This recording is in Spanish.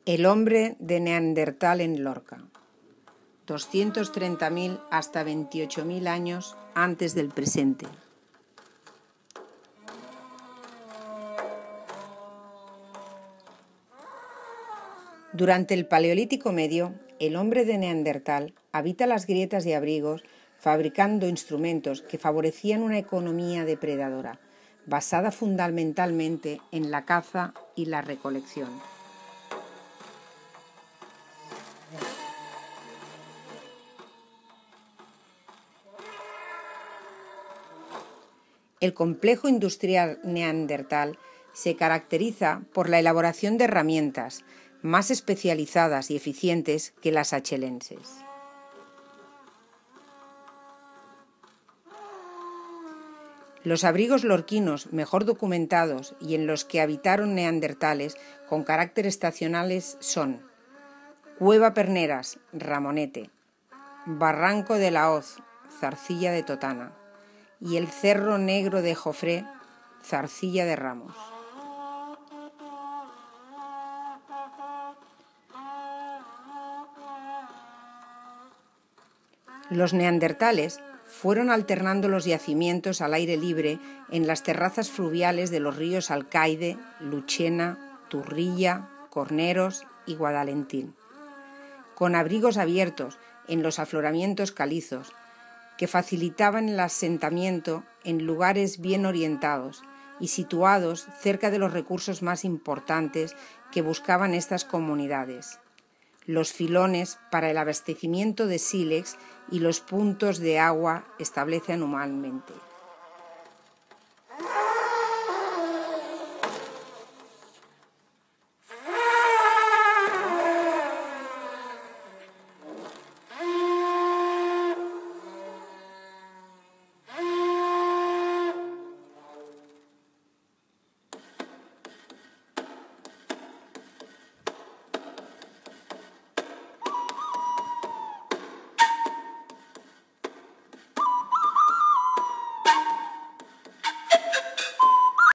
El hombre de Neandertal en Lorca, 230.000 hasta 28.000 años antes del presente. Durante el Paleolítico Medio, el hombre de Neandertal habita las grietas y abrigos fabricando instrumentos que favorecían una economía depredadora, basada fundamentalmente en la caza y la recolección. El complejo industrial neandertal se caracteriza por la elaboración de herramientas más especializadas y eficientes que las achelenses. Los abrigos lorquinos mejor documentados y en los que habitaron neandertales con carácter estacionales son Cueva Perneras, Ramonete, Barranco de la Hoz, Zarcilla de Totana, y el Cerro Negro de Jofré, Zarcilla de Ramos. Los neandertales fueron alternando los yacimientos al aire libre en las terrazas fluviales de los ríos Alcaide, Luchena, Turrilla, Corneros y Guadalentín, con abrigos abiertos en los afloramientos calizos, que facilitaban el asentamiento en lugares bien orientados y situados cerca de los recursos más importantes que buscaban estas comunidades: los filones para el abastecimiento de sílex y los puntos de agua establece anualmente.